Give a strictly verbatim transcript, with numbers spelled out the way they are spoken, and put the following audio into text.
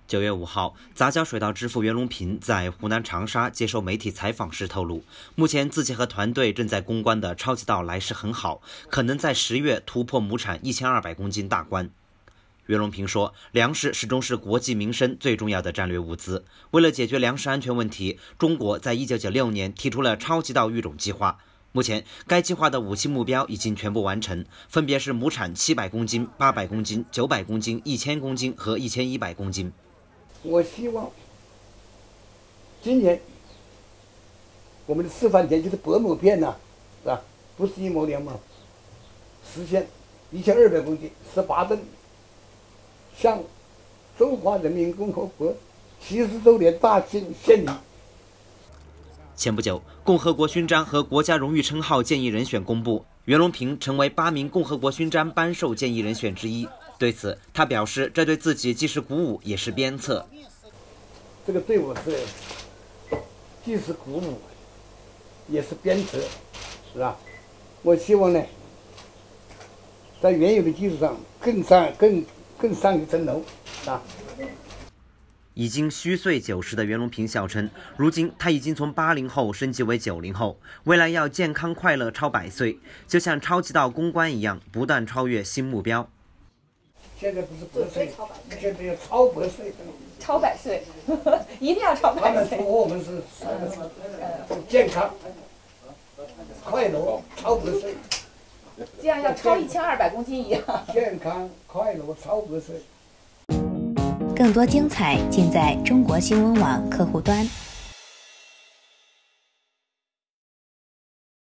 九月五号，杂交水稻之父袁隆平在湖南长沙接受媒体采访时透露，目前自己和团队正在攻关的超级稻来势很好，可能在十月突破亩产一千二百公斤大关。袁隆平说，粮食始终是国计民生最重要的战略物资。为了解决粮食安全问题，中国在一九九六年提出了超级稻育种计划。目前，该计划的五期目标已经全部完成，分别是亩产七百公斤、八百公斤、九百公斤、一千公斤和一千一百公斤。 我希望今年我们的示范田就是百亩片呐、啊，是吧？不是一亩两亩，实现一千二百公斤，十八吨，向中华人民共和国七十周年大庆献礼。 前不久，共和国勋章和国家荣誉称号建议人选公布，袁隆平成为八名共和国勋章颁授建议人选之一。对此，他表示，这对自己既是鼓舞，也是鞭策。 这个对我是既是鼓舞，也是鞭策，是吧？我希望呢，在原有的基础上更上更更上一层楼，啊。 已经虚岁九十的袁隆平笑称，如今他已经从八零后升级为九零后，未来要健康快乐超百岁，就像超级稻攻关一样，不断超越新目标。 现在不是百岁，现在要超百岁， 超百岁，一定要超百岁。 他们说我们是健康、快乐、超百岁， 这样要超一千二百公斤一样。 健康、快乐、超百岁。 更多精彩尽在中国新闻网客户端。